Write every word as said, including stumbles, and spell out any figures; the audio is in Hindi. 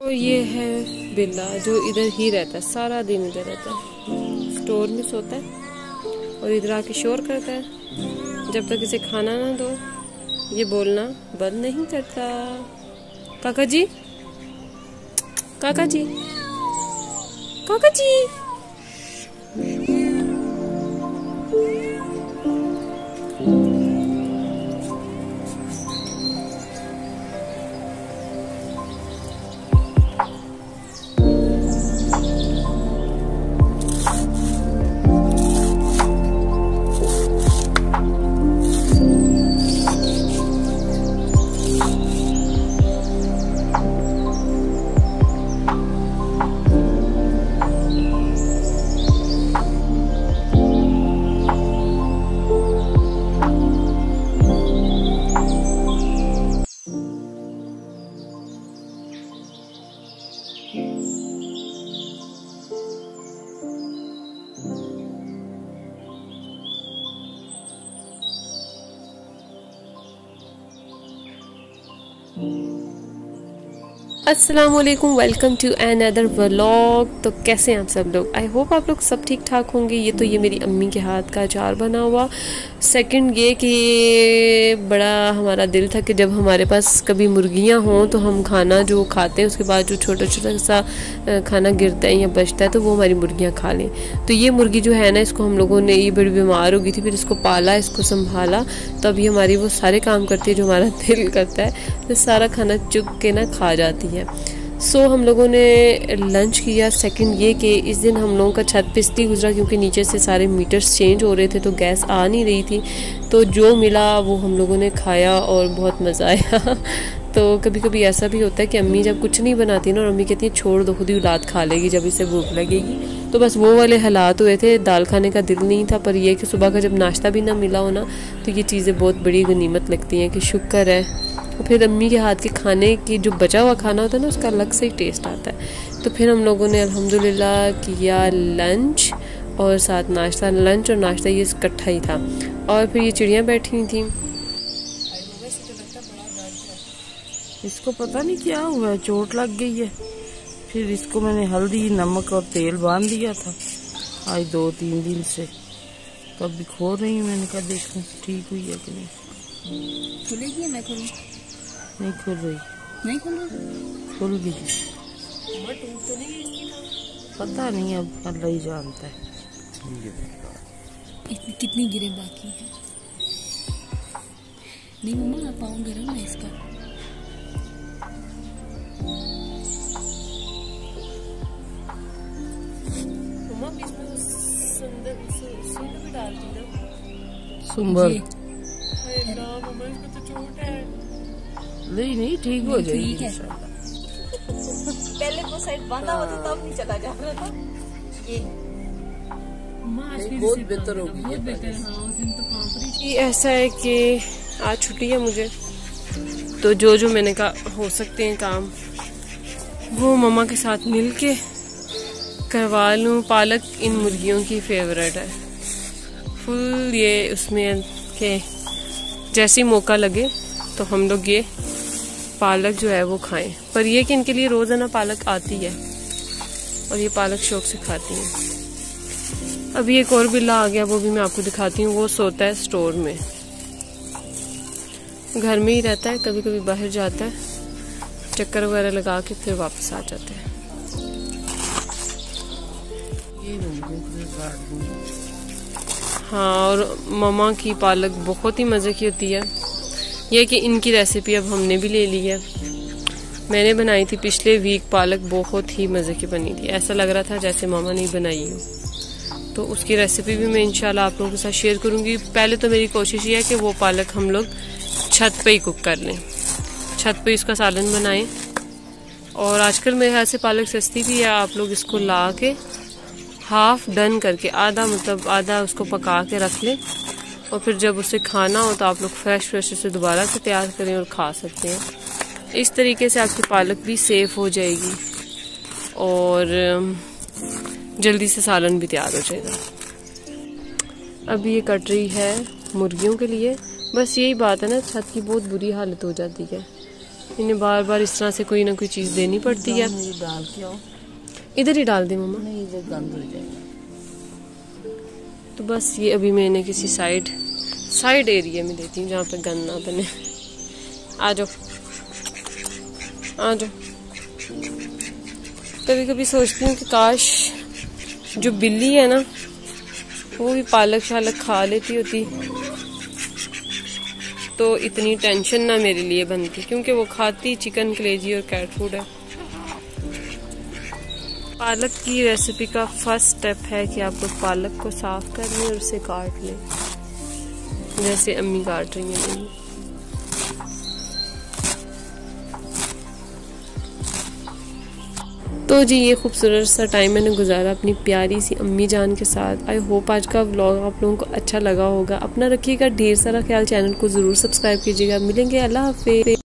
तो ये है बिल्ला जो इधर ही रहता है, सारा दिन इधर रहता है, स्टोर में सोता है और इधर आके शोर करता है। जब तक इसे खाना ना दो ये बोलना बंद नहीं करता। काका जी, काका जी, काका जी। अस्सलामुअलैकुम, वेलकम टू अनदर व्लॉग। तो कैसे हैं आप सब लोग? आई होप आप लोग सब ठीक ठाक होंगे। ये तो ये मेरी अम्मी के हाथ का अचार बना हुआ। सेकंड ये कि बड़ा हमारा दिल था कि जब हमारे पास कभी मुर्गियां हों तो हम खाना जो खाते हैं उसके बाद जो छोटा छोटा सा खाना गिरता है या बचता है तो वो हमारी मुर्गियां खा लें। तो ये मुर्गी जो है ना, इसको हम लोगों ने, ये बड़ी बीमार हो गई थी, फिर इसको पाला, इसको संभाला, तो अभी हमारी वो सारे काम करती है जो हमारा दिल करता है, तो सारा खाना चुग के ना खा जाती है। सो so, हम लोगों ने लंच किया। सेकंड ये कि इस दिन हम लोगों का छत पे इसलिए गुजरा क्योंकि नीचे से सारे मीटर्स चेंज हो रहे थे तो गैस आ नहीं रही थी, तो जो मिला वो हम लोगों ने खाया और बहुत मज़ा आया। तो कभी कभी ऐसा भी होता है कि अम्मी जब कुछ नहीं बनाती ना और अम्मी कहती है छोड़ दो, खुद ही औलाद खा लेगी जब इसे भूख लगेगी, तो बस वो वाले हालात हुए थे। दाल खाने का दिल नहीं था, पर यह कि सुबह का जब नाश्ता भी ना मिला हो ना तो ये चीज़ें बहुत बड़ी गनीमत लगती हैं कि शुक्र है। फिर अम्मी के हाथ के खाने की जो बचा हुआ खाना होता है ना उसका अलग से ही टेस्ट आता है। तो फिर हम लोगों ने अल्हम्दुलिल्लाह किया लंच और साथ नाश्ता। लंच और नाश्ता ये इकट्ठा ही था। और फिर ये चिड़ियाँ बैठी हुई थी। इसको पता नहीं क्या हुआ है, चोट लग गई है। फिर इसको मैंने हल्दी नमक और तेल बांध दिया था आज दो तीन दिन से, तो अभी खो रही हूँ। मैंने कहा देखूं ठीक हुई है कि नहीं। खुलेगी? मैं खुली नहीं खुल रही। नहीं खुल रही? खुल गई। तो नहीं है, पता नहीं, अब अल्लाह ही जानता है। इतनी कितनी गिरे बाकी है। नहीं मम्मा, पाँव गरम है इसका। मम्मा बीच में सुंदर सुंदर भी डालती ना। सुंबर मम्मा इसको तो चोट है। नहीं नहीं ठीक हो जाएगी ठीक है। पहले वो साइड बांधा हुआ था तब नहीं चला जा रहा था। ये बहुत बेहतर होगी। बहुत बेहतर। हाँ, उस दिन तो कांप रही थी। ऐसा है कि आज छुट्टी है मुझे, तो जो जो मैंने कहा हो सकते हैं काम वो मम्मा के साथ मिल के करवा लूँ। पालक इन मुर्गियों की फेवरेट है फुल। ये उसमें के जैसे मौका लगे तो हम लोग ये पालक जो है वो खाएं, पर ये कि इनके लिए रोजाना पालक आती है और ये पालक शौक से खाती हैं। अभी एक और बिल्ला आ गया, वो भी मैं आपको दिखाती हूँ। वो सोता है स्टोर में, घर में ही रहता है, कभी कभी बाहर जाता है, चक्कर वगैरह लगा के फिर वापस आ जाता है। हाँ, और मम्मा की पालक बहुत ही मज़े की होती है। यह कि इनकी रेसिपी अब हमने भी ले ली है। मैंने बनाई थी पिछले वीक पालक, बहुत ही मज़े की बनी थी। ऐसा लग रहा था जैसे मामा ने बनाई हो। तो उसकी रेसिपी भी मैं इंशाल्लाह आप लोगों के साथ शेयर करूंगी। पहले तो मेरी कोशिश ये है कि वो पालक हम लोग छत पे ही कुक कर लें, छत पे इसका सालन बनाएं। और आजकल मेरे ख्याल से पालक सस्ती भी है। आप लोग इसको ला के हाफ डन करके, आधा मतलब आधा उसको पका के रख लें, और फिर जब उसे खाना हो तो आप लोग फ्रेश फ्रेश उसे दोबारा से तैयार करें और खा सकते हैं। इस तरीके से आपकी पालक भी सेफ हो जाएगी और जल्दी से सालन भी तैयार हो जाएगा। अब ये कट रही है मुर्गियों के लिए। बस यही बात है ना, छत की बहुत बुरी हालत हो जाती है। इन्हें बार बार इस तरह से कोई ना कोई चीज़ देनी पड़ती है। डाल के आओ, इधर ही डाल दी मम्मा। नहीं इधर गंद हो जाएगा। तो बस ये अभी मैं इन्हें किसी साइड साइड एरिया में देती हूँ जहाँ पे गंद ना बने। आ जाओ आ जाओ। कभी कभी सोचती हूँ कि काश जो बिल्ली है ना वो भी पालक शालक खा लेती होती तो इतनी टेंशन ना मेरे लिए बनती, क्योंकि वो खाती चिकन, कलेजी और कैट फूड है। पालक की रेसिपी का फर्स्ट स्टेप है कि आप लोग पालक को साफ कर लें और उसे काट लें, जैसे अम्मी काट रही हैं मेरी। तो जी ये खूबसूरत सा टाइम मैंने गुजारा अपनी प्यारी सी अम्मी जान के साथ। आई होप आज का व्लॉग आप लोगों को अच्छा लगा होगा। अपना रखिएगा ढेर सारा ख्याल, चैनल को ज़रूर सब्सक्राइब कीजिएगा। मिलेंगे, अल्लाह हाफिज़।